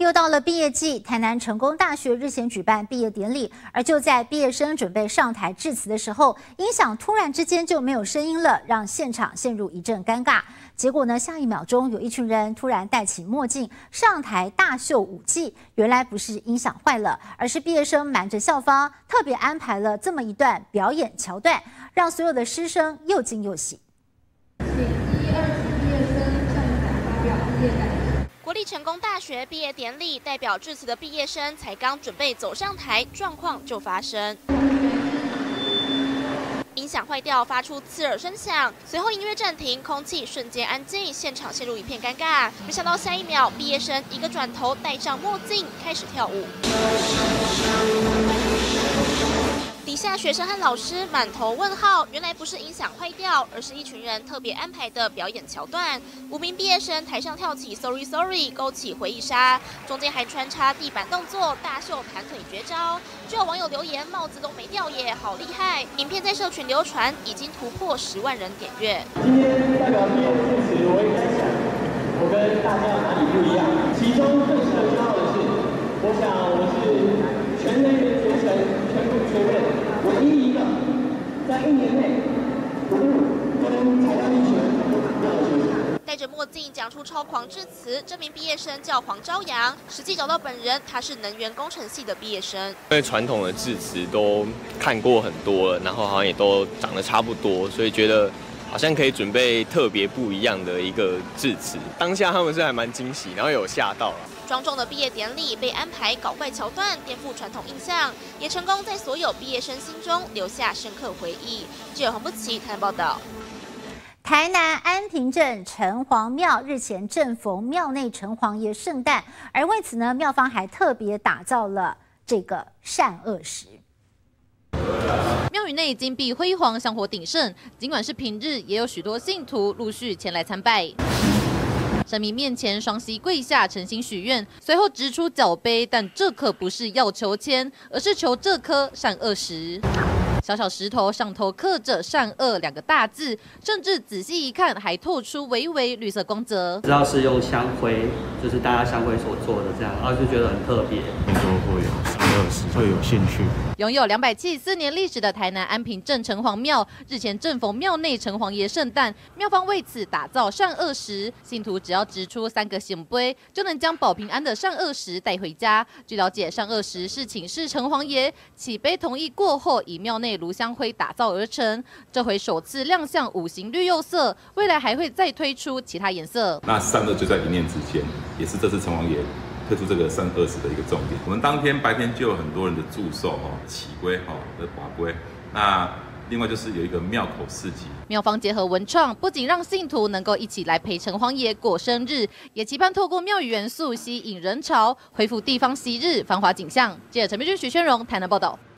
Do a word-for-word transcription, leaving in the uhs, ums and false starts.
又到了毕业季，台南成功大学日前举办毕业典礼，而就在毕业生准备上台致辞的时候，音响突然之间就没有声音了，让现场陷入一阵尴尬。结果呢，下一秒钟有一群人突然戴起墨镜上台大秀舞技，原来不是音响坏了，而是毕业生瞒着校方特别安排了这么一段表演桥段，让所有的师生又惊又喜。 请一、二级毕业生上台发表毕业感言。 国立成功大学毕业典礼，代表致辞的毕业生才刚准备走上台，状况就发生。音响坏掉，发出刺耳声响，随后音乐暂停，空气瞬间安静，现场陷入一片尴尬。没想到下一秒，毕业生一个转头，戴上墨镜，开始跳舞。底下学生和老师满头问号，原来不是音响坏掉，而是一群人特别安排的表演桥段。五名毕业生台上跳起 Sorry Sorry， 勾起回忆杀，中间还穿插地板动作，大秀盘腿绝招。就有网友留言：帽子都没掉耶，好厉害！影片在社群流传，已经突破十万人点阅。 今天代表毕业致辞，我也在想，我跟大家有哪里不一样？其中最值得骄傲的是，我想我是全人员学成，全部确认。 唯一一个在一年内不误跟台大一学戴着墨镜讲出超狂致辞，这名毕业生叫黄朝阳，实际找到本人，他是能源工程系的毕业生。 因为传统的致辞都看过很多了，然后好像也都长得差不多，所以觉得好像可以准备特别不一样的一个致辞。当下他们是还蛮惊喜，然后有吓到了。 庄重的毕业典礼被安排搞怪桥段，颠覆传统印象，也成功在所有毕业生心中留下深刻回忆。记者黄不齐台南报道。 台南安平镇城隍庙日前正逢庙内城隍爷圣诞，而为此呢，庙方还特别打造了这个善恶石。 庙宇内金碧辉煌，香火鼎盛。尽管是平日，也有许多信徒陆续前来参拜。 神明面前双膝跪下，诚心许愿，随后掷出脚杯，但这可不是要求签，而是求这颗善恶石。小小石头上头刻着“善恶”两个大字，甚至仔细一看，还透出微微绿色光泽。 知道是用香灰，就是大家香灰所做的这样，然后就觉得很特别。 听说会有善恶石，会有兴趣。 拥有两百七十四年历史的台南安平镇城隍庙，日前正逢庙内城隍爷圣诞，庙方为此打造善恶石，信徒只要掷出三个圣杯，就能将保平安的善恶石带回家。据了解，善恶石是请示城隍爷起杯同意过后，以庙内炉香灰打造而成，这回首次亮相五行绿釉色，未来还会再推出其他颜色。 那善恶就在一念之间，也是这次城隍爷 推出这个善恶石的一个重点。我们当天白天就有很多人的祝寿哦，起龟哈的把龟。那另外就是有一个庙口市集， 庙方结合文创，不仅让信徒能够一起来陪城隍爷过生日，也期盼透过庙宇元素吸引人潮，恢复地方昔日繁华景象。记者陈碧君、徐宣荣台南报道。